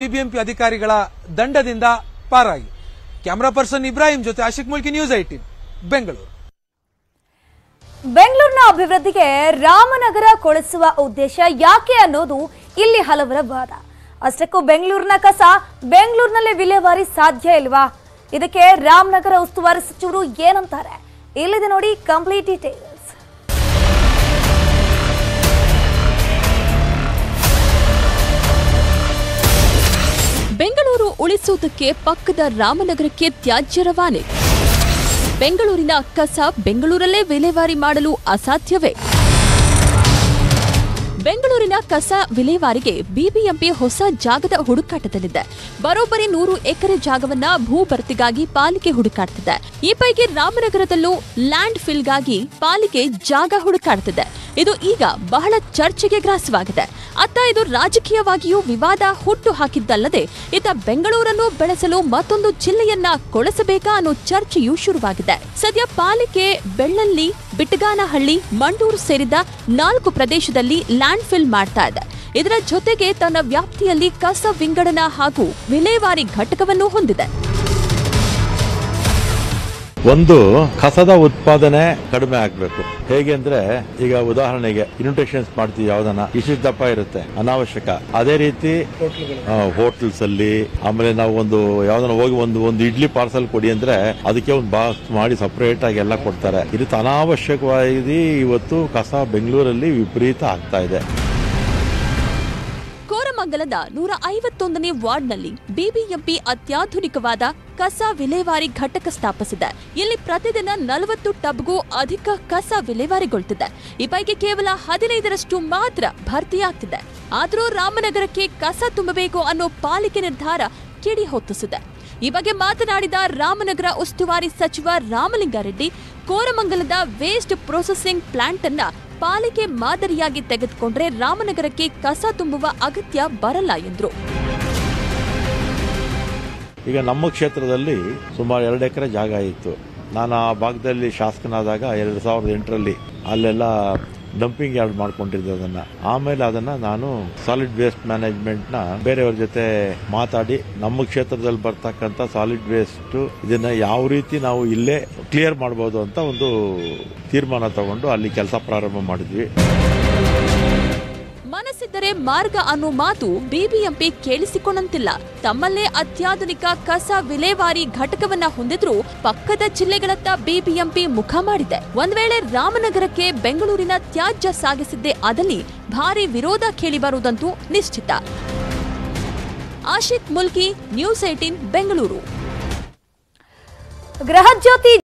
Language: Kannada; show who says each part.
Speaker 1: ಬಿಬಿಎಂಪಿ ಅಧಿಕಾರಿಗಳ ದಂಡದಿಂದ ಪಾರಾಗಿ. ಕ್ಯಾಮರಾ ಪರ್ಸನ್ ಇಬ್ರಾಹಿಂ ಜೊತೆ ಆಶಿಕ್ ಮುಲ್ಕಿ, ನ್ಯೂಸ್ 18 ಬೆಂಗಳೂರು.
Speaker 2: ಬೆಂಗಳೂರಿನ ಅಭಿವೃದ್ಧಿಗೆ ರಾಮನಗರ ಕೊಳಿಸುವ ಉದ್ದೇಶ ಯಾಕೆ ಅನ್ನೋದು ಇಲ್ಲಿ ಹಲವರ ವಾದ. ಅಷ್ಟಕ್ಕೂ ಬೆಂಗಳೂರಿನ ಕಸ ಬೆಂಗಳೂರಿನಲ್ಲೇ ವಿಲೇವಾರಿ ಸಾಧ್ಯ ಇಲ್ವಾ? ಇದಕ್ಕೆ ರಾಮನಗರ ಉಸ್ತುವಾರಿ ಸಚಿವರು ಏನಂತಾರೆ? ಇಲ್ಲಿದೆ ನೋಡಿ ಕಂಪ್ಲೀಟ್ ಡೀಟೇಲ್ಸ್.
Speaker 3: ಬೆಂಗಳೂರು ಉಳಿಸುವುದಕ್ಕೆ ಪಕ್ಕದ ರಾಮನಗರಕ್ಕೆ ತ್ಯಾಜ್ಯ ರವಾನೆ. ಬೆಂಗಳೂರಿನ ಕಸ ಬೆಂಗಳೂರಲ್ಲೇ ವಿಲೇವಾರಿ ಮಾಡಲು ಅಸಾಧ್ಯವೇ? ಬೆಂಗಳೂರಿನ ಕಸ ವಿಲೇವಾರಿಗೆ ಬಿಬಿಎಂಪಿ ಹೊಸ ಜಾಗದ ಹುಡುಕಾಟದಲ್ಲಿದೆ. ಬರೋಬ್ಬರಿ 100 ಎಕರೆ ಜಾಗವನ್ನ ಭೂ ಭರ್ತಿಗಾಗಿ ಪಾಲಿಕೆ ಹುಡುಕಾಡ್ತಿದೆ. ಈ ಪೈಕಿ ರಾಮನಗರದಲ್ಲೂ ಲ್ಯಾಂಡ್ ಫಿಲ್ಗಾಗಿ ಪಾಲಿಕೆ ಜಾಗ ಹುಡುಕಾಡ್ತಿದೆ. ಇದು ಈಗ ಬಹಳ ಚರ್ಚೆಗೆ ಗ್ರಾಸವಾಗಿದೆ. ಅತ್ತ ಇದು ರಾಜಕೀಯವಾಗಿಯೂ ವಿವಾದ ಹುಟ್ಟು ಹಾಕಿದ್ದಲ್ಲದೆ ಇತ್ತ ಬೆಂಗಳೂರನ್ನು ಬೆಳೆಸಲು ಮತ್ತೊಂದು ಜಿಲ್ಲೆಯನ್ನ ಕೊಳೆಸಬೇಕಾ ಅನ್ನೋ ಚರ್ಚೆಯೂ ಶುರುವಾಗಿದೆ. ಸದ್ಯ ಪಾಲಿಕೆ ಬೆಳ್ಳಲ್ಲಿ, ಬಿಟ್ಟಗಾನಹಳ್ಳಿ, ಮಂಡೂರು ಸೇರಿದ 4 ಪ್ರದೇಶದಲ್ಲಿ ಲ್ಯಾಂಡ್ ಫಿಲ್ ಮಾಡ್ತಾ ಇದೆ. ಇದರ ಜೊತೆಗೆ ತನ್ನ ವ್ಯಾಪ್ತಿಯಲ್ಲಿ ಕಸ ವಿಂಗಡಣಾ ಹಾಗೂ ವಿಲೇವಾರಿ ಘಟಕವನ್ನು ಹೊಂದಿದೆ.
Speaker 4: ಒಂದು, ಕಸದ ಉತ್ಪಾದನೆ ಕಡಿಮೆ ಆಗಬೇಕು. ಹೇಗೆ ಅಂದ್ರೆ, ಈಗ ಉದಾಹರಣೆಗೆ ಇನ್ವಿಟೇಷನ್ಸ್ ಮಾಡ್ತೀವಿ, ಯಾವ್ದನ್ನ ಇಷ್ಟು ದಪ್ಪ ಇರುತ್ತೆ, ಅನಾವಶ್ಯಕ. ಅದೇ ರೀತಿ ಹೋಟೆಲ್ಸ್ ಅಲ್ಲಿ, ಆಮೇಲೆ ನಾವು ಯಾವ್ದನ್ನ ಹೋಗಿ ಒಂದು ಇಡ್ಲಿ ಪಾರ್ಸಲ್ ಕೊಡಿ ಅಂದ್ರೆ ಅದಕ್ಕೆ ಒಂದು ಬಾಕ್ಸ್ ಮಾಡಿ ಸಪರೇಟ್ ಆಗಿ ಎಲ್ಲ ಕೊಡ್ತಾರೆ. ಇದು ಅನಾವಶ್ಯಕವಾಗಿ ಇವತ್ತು ಕಸ ಬೆಂಗಳೂರಲ್ಲಿ ವಿಪರೀತ ಆಗ್ತಾ ಇದೆ.
Speaker 3: ಕೋರಮಂಗಲದ 151ನೇ ವಾರ್ಡ್ನಲ್ಲಿ ಬಿಬಿಎಂಪಿ ಅತ್ಯಾಧುನಿಕವಾದ ಕಸ ವಿಲೇವಾರಿ ಘಟಕ ಸ್ಥಾಪಿಸಿದೆ. ಇಲ್ಲಿ ಪ್ರತಿದಿನ 40 ಟಬ್ಗೂ ಅಧಿಕ ಕಸ ವಿಲೇವಾರಿಗೊಳ್ತಿದೆ. ಈ ಪೈಕಿ ಕೇವಲ 15ರಷ್ಟು ಮಾತ್ರ ಭರ್ತಿಯಾಗ್ತಿದೆ. ಆದರೂ ರಾಮನಗರಕ್ಕೆ ಕಸ ತುಂಬಬೇಕು ಅನ್ನೋ ಪಾಲಿಕೆ ನಿರ್ಧಾರ ಕಿಡಿ ಹೊತ್ತಿಸಿದೆ. ಈ ಬಗ್ಗೆ ಮಾತನಾಡಿದ ರಾಮನಗರ ಉಸ್ತುವಾರಿ ಸಚಿವ ರಾಮಲಿಂಗಾರೆಡ್ಡಿ, ಕೋರಮಂಗಲದ ವೇಸ್ಟ್ ಪ್ರೊಸೆಸಿಂಗ್ ಪ್ಲಾಂಟ್ ಅನ್ನ ಪಾಲಿಕೆ ಮಾದರಿಯಾಗಿ ತೆಗೆದುಕೊಂಡ್ರೆ ರಾಮನಗರಕ್ಕೆ ಕಸ ತುಂಬುವ ಅಗತ್ಯ ಬರಲ್ಲ ಎಂದರು.
Speaker 4: ಈಗ ನಮ್ಮ ಕ್ಷೇತ್ರದಲ್ಲಿ ಸುಮಾರು 2 ಎಕರೆ ಜಾಗ ಇತ್ತು. ನಾನು ಆ ಭಾಗದಲ್ಲಿ ಶಾಸಕನಾದಾಗ 2008ರಲ್ಲಿ ಅಲ್ಲೆಲ್ಲ ಡಂಪಿಂಗ್ ಯಾರ್ಡ್ ಮಾಡ್ಕೊಂಡಿದ್ದೆ. ಆಮೇಲೆ ಅದನ್ನ ನಾನು ಸಾಲಿಡ್ ವೇಸ್ಟ್ ಮ್ಯಾನೇಜ್ಮೆಂಟ್ ನ ಬೇರೆಯವ್ರ ಜೊತೆ ಮಾತಾಡಿ ನಮ್ಮ ಕ್ಷೇತ್ರದಲ್ಲಿ ಬರ್ತಕ್ಕಂಥ ಸಾಲಿಡ್ ವೇಸ್ಟ್ ಇದನ್ನ ಯಾವ ರೀತಿ ನಾವು ಇಲ್ಲೇ ಕ್ಲಿಯರ್ ಮಾಡಬಹುದು ಅಂತ ಒಂದು ತೀರ್ಮಾನ ತಗೊಂಡು ಅಲ್ಲಿ ಕೆಲಸ ಪ್ರಾರಂಭ ಮಾಡಿದ್ವಿ.
Speaker 3: ಮನಸ್ಸಿದ್ದರೆ ಮಾರ್ಗ ಅನ್ನೋ ಮಾತು ಬಿಬಿಎಂಪಿ ಕೇಳಿಸಿಕೊಂಡಂತಿಲ್ಲ. ತಮ್ಮಲ್ಲೇ ಅತ್ಯಾಧುನಿಕ ಕಸ ವಿಲೇವಾರಿ ಘಟಕವನ್ನ ಹೊಂದಿದ್ರೂ ಪಕ್ಕದ ಜಿಲ್ಲೆಗಳತ್ತ ಬಿಬಿಎಂಪಿ ಮುಖ ಮಾಡಿದೆ. ಒಂದ್ ವೇಳೆ ರಾಮನಗರಕ್ಕೆ ಬೆಂಗಳೂರಿನ ತ್ಯಾಜ್ಯ ಸಾಗಿಸಿದ್ದೇ ಆದಲ್ಲಿ ಭಾರಿ ವಿರೋಧ ಕೇಳಿಬರುವುದಂತೂ ನಿಶ್ಚಿತ. ಆಶಿಕ್ ಮುಲ್ಕಿ, ನ್ಯೂಸ್ 18 ಬೆಂಗಳೂರು.
Speaker 2: ಗೃಹಜ್ಯೋತಿ